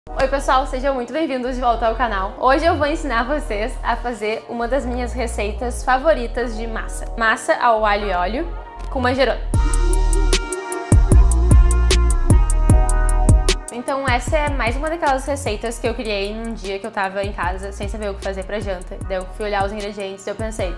Oi pessoal, sejam muito bem-vindos de volta ao canal. Hoje eu vou ensinar vocês a fazer uma das minhas receitas favoritas de massa. Massa ao alho e óleo com manjerona. Então essa é mais uma daquelas receitas que eu criei num dia que eu tava em casa sem saber o que fazer pra janta. Daí eu fui olhar os ingredientes e eu pensei,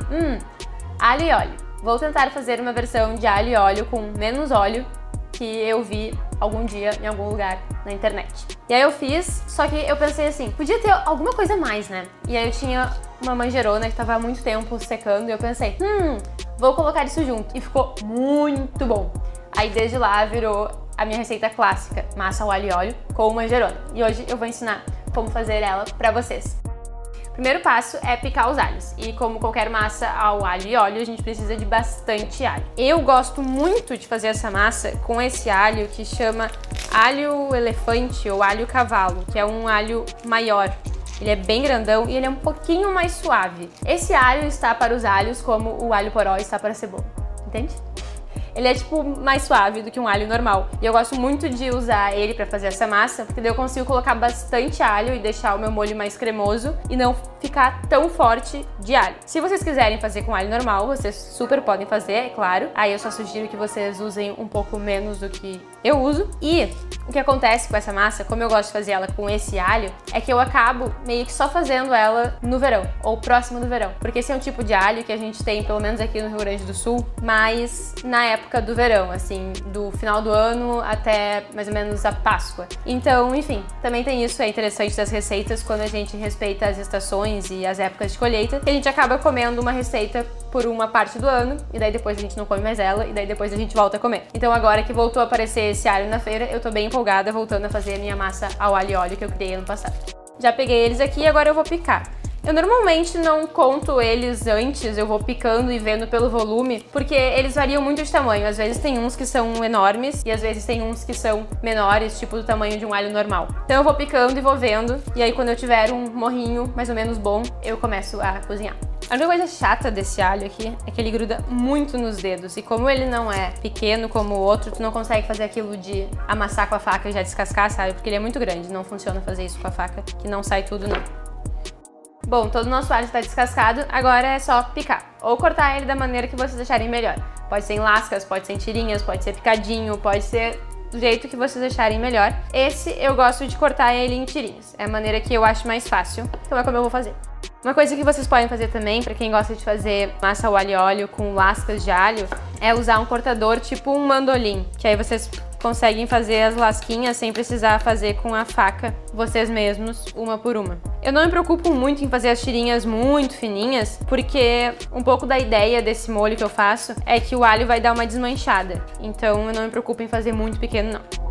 alho e óleo. Vou tentar fazer uma versão de alho e óleo com menos óleo que eu vi algum dia em algum lugar na internet. E aí eu fiz, só que eu pensei assim, podia ter alguma coisa a mais, né? E aí eu tinha uma manjerona que tava há muito tempo secando e eu pensei, vou colocar isso junto. E ficou muito bom. Aí desde lá virou a minha receita clássica, massa ao alho e óleo com manjerona. E hoje eu vou ensinar como fazer ela pra vocês. Primeiro passo é picar os alhos, e como qualquer massa ao alho e óleo, a gente precisa de bastante alho. Eu gosto muito de fazer essa massa com esse alho que chama alho elefante ou alho cavalo, que é um alho maior. Ele é bem grandão e ele é um pouquinho mais suave. Esse alho está para os alhos como o alho poró está para a cebola, entende? Ele é tipo mais suave do que um alho normal. E eu gosto muito de usar ele pra fazer essa massa, porque daí eu consigo colocar bastante alho e deixar o meu molho mais cremoso e não ficar tão forte de alho. Se vocês quiserem fazer com alho normal, vocês super podem fazer, é claro. Aí eu só sugiro que vocês usem um pouco menos do que eu uso. E o que acontece com essa massa, como eu gosto de fazer ela com esse alho, é que eu acabo meio que só fazendo ela no verão, ou próximo do verão. Porque esse é um tipo de alho que a gente tem, pelo menos aqui no Rio Grande do Sul, mas na época do verão, assim, do final do ano até mais ou menos a Páscoa. Então, enfim, também tem isso, é interessante das receitas quando a gente respeita as estações e as épocas de colheita, que a gente acaba comendo uma receita por uma parte do ano, e daí depois a gente não come mais ela, e daí depois a gente volta a comer. Então agora que voltou a aparecer esse alho na feira, eu tô bem empolgada voltando a fazer a minha massa ao alho e óleo que eu criei ano passado. Já peguei eles aqui e agora eu vou picar. Eu normalmente não conto eles antes, eu vou picando e vendo pelo volume, porque eles variam muito de tamanho. Às vezes tem uns que são enormes e às vezes tem uns que são menores, tipo do tamanho de um alho normal. Então eu vou picando e vou vendo, e aí quando eu tiver um morrinho mais ou menos bom, eu começo a cozinhar. A única coisa chata desse alho aqui é que ele gruda muito nos dedos, e como ele não é pequeno como o outro, tu não consegue fazer aquilo de amassar com a faca e já descascar, sabe? Porque ele é muito grande, não funciona fazer isso com a faca, que não sai tudo não. Bom, todo o nosso alho está descascado, agora é só picar, ou cortar ele da maneira que vocês acharem melhor. Pode ser em lascas, pode ser em tirinhas, pode ser picadinho, pode ser do jeito que vocês acharem melhor. Esse eu gosto de cortar ele em tirinhas, é a maneira que eu acho mais fácil, então é como eu vou fazer. Uma coisa que vocês podem fazer também, pra quem gosta de fazer massa ao alho e óleo com lascas de alho, é usar um cortador tipo um mandolim, que aí vocês conseguem fazer as lasquinhas sem precisar fazer com a faca vocês mesmos, uma por uma. Eu não me preocupo muito em fazer as tirinhas muito fininhas, porque um pouco da ideia desse molho que eu faço é que o alho vai dar uma desmanchada, então eu não me preocupo em fazer muito pequeno não.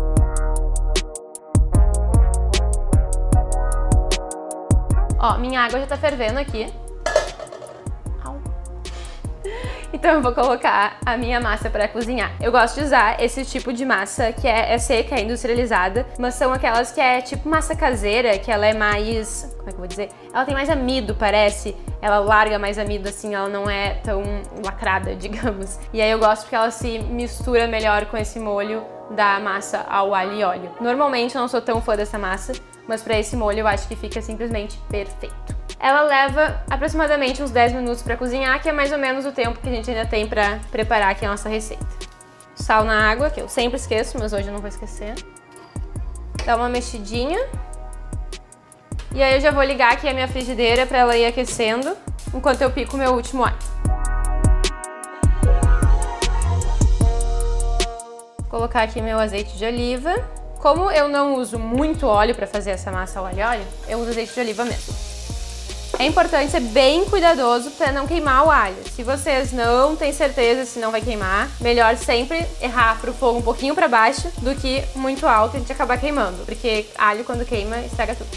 Ó, minha água já tá fervendo aqui. Então eu vou colocar a minha massa para cozinhar. Eu gosto de usar esse tipo de massa que é seca, é industrializada, mas são aquelas que é tipo massa caseira, que ela é mais... como é que eu vou dizer? Ela tem mais amido, parece. Ela larga mais amido, assim, ela não é tão lacrada, digamos. E aí eu gosto porque ela se mistura melhor com esse molho da massa ao alho e óleo. Normalmente eu não sou tão fã dessa massa, mas para esse molho eu acho que fica simplesmente perfeito. Ela leva aproximadamente uns 10 minutos para cozinhar, que é mais ou menos o tempo que a gente ainda tem para preparar aqui a nossa receita. Sal na água, que eu sempre esqueço, mas hoje eu não vou esquecer. Dá uma mexidinha. E aí eu já vou ligar aqui a minha frigideira para ela ir aquecendo, enquanto eu pico o meu último alho. Vou colocar aqui meu azeite de oliva. Como eu não uso muito óleo para fazer essa massa ao alho e óleo, eu uso azeite de oliva mesmo. É importante ser bem cuidadoso para não queimar o alho. Se vocês não têm certeza se não vai queimar, melhor sempre errar pro fogo um pouquinho para baixo do que muito alto e a gente acabar queimando, porque alho quando queima estraga tudo.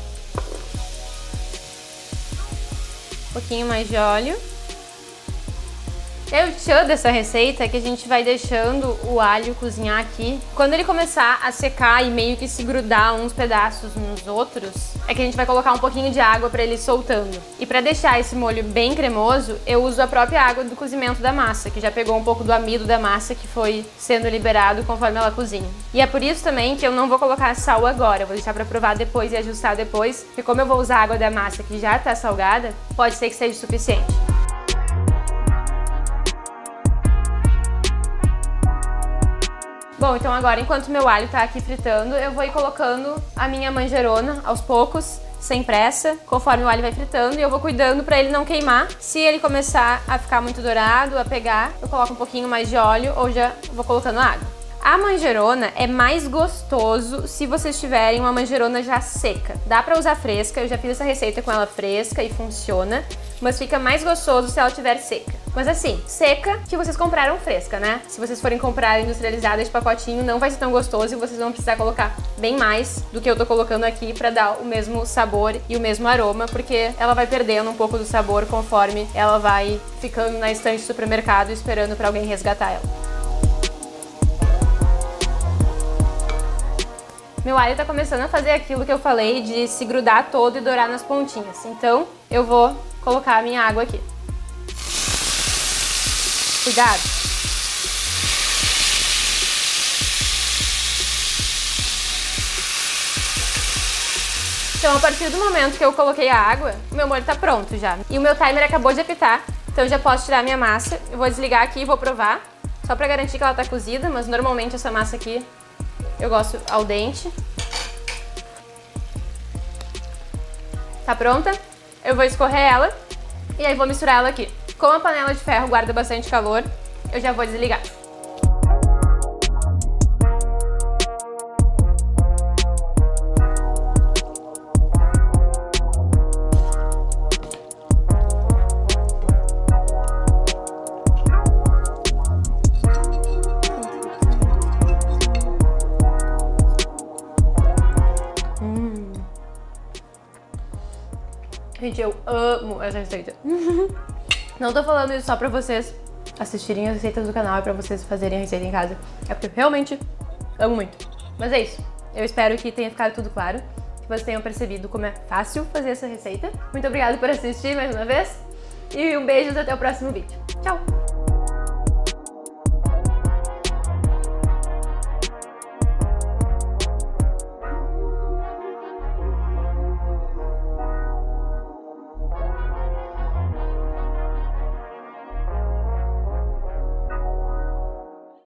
Um pouquinho mais de óleo. E aí o tchan dessa receita é que a gente vai deixando o alho cozinhar aqui. Quando ele começar a secar e meio que se grudar uns pedaços nos outros, é que a gente vai colocar um pouquinho de água pra ele ir soltando. E pra deixar esse molho bem cremoso, eu uso a própria água do cozimento da massa, que já pegou um pouco do amido da massa que foi sendo liberado conforme ela cozinha. E é por isso também que eu não vou colocar sal agora, eu vou deixar pra provar depois e ajustar depois, porque como eu vou usar a água da massa que já tá salgada, pode ser que seja suficiente. Bom, então agora, enquanto meu alho tá aqui fritando, eu vou ir colocando a minha manjerona aos poucos, sem pressa, conforme o alho vai fritando, e eu vou cuidando pra ele não queimar. Se ele começar a ficar muito dourado, a pegar, eu coloco um pouquinho mais de óleo ou já vou colocando água. A manjerona é mais gostoso se vocês tiverem uma manjerona já seca. Dá pra usar fresca, eu já fiz essa receita com ela fresca e funciona, mas fica mais gostoso se ela estiver seca. Mas assim, seca que vocês compraram fresca, né? Se vocês forem comprar industrializada de pacotinho, não vai ser tão gostoso e vocês vão precisar colocar bem mais do que eu tô colocando aqui pra dar o mesmo sabor e o mesmo aroma, porque ela vai perdendo um pouco do sabor conforme ela vai ficando na estante do supermercado esperando pra alguém resgatar ela. Meu alho tá começando a fazer aquilo que eu falei de se grudar todo e dourar nas pontinhas. Então, eu vou colocar a minha água aqui. Cuidado! Então, a partir do momento que eu coloquei a água, o meu molho tá pronto já. E o meu timer acabou de apitar, então eu já posso tirar a minha massa. Eu vou desligar aqui e vou provar, só pra garantir que ela tá cozida, mas normalmente essa massa aqui eu gosto al dente. Tá pronta? Eu vou escorrer ela e aí vou misturar ela aqui. Como a panela de ferro guarda bastante calor, eu já vou desligar. Gente, eu amo essa receita. Não tô falando isso só pra vocês assistirem as receitas do canal e pra vocês fazerem a receita em casa. É porque eu realmente amo muito. Mas é isso. Eu espero que tenha ficado tudo claro, que vocês tenham percebido como é fácil fazer essa receita. Muito obrigada por assistir mais uma vez. E um beijo até o próximo vídeo. Tchau!